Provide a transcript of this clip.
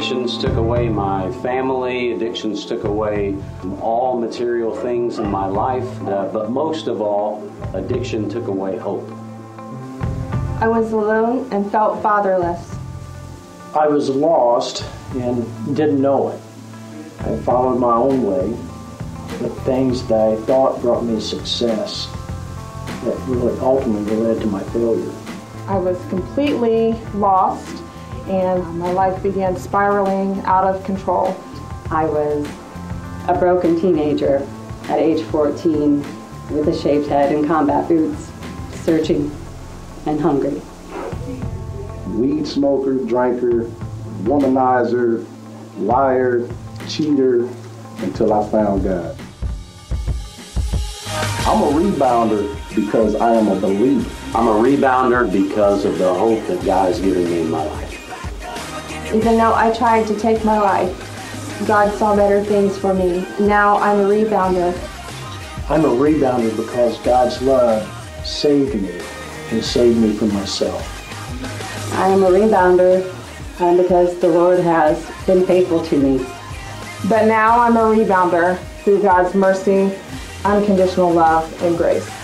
Addictions took away my family. Addictions took away all material things in my life. But most of all, addiction took away hope. I was alone and felt fatherless. I was lost and didn't know it. I followed my own way with things that I thought brought me success that really ultimately led to my failure. I was completely lost, and my life began spiraling out of control. I was a broken teenager at age 14 with a shaved head and combat boots, searching and hungry. Weed smoker, drinker, womanizer, liar, cheater, until I found God. I'm a rebounder because I am a believer. I'm a rebounder because of the hope that God has given me in my life. Even though I tried to take my life, God saw better things for me. Now I'm a rebounder. I'm a rebounder because God's love saved me and saved me from myself. I am a rebounder because the Lord has been faithful to me. But now I'm a rebounder through God's mercy, unconditional love, and grace.